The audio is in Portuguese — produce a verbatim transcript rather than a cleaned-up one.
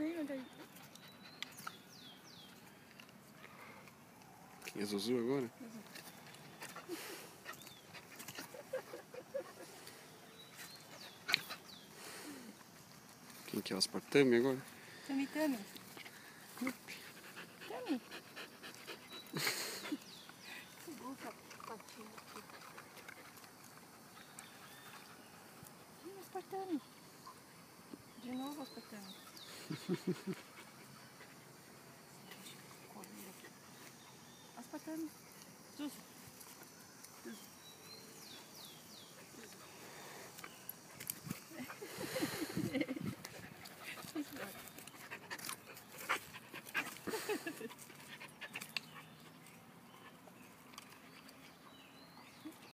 também, olha aí. Quem é Zuzu agora? Quem que é o Aspartame agora? Tami, Tami. Tami. Pegou o patinho aqui. Ih, Aspartame. De novo, Aspartame. Aspartame. Sus.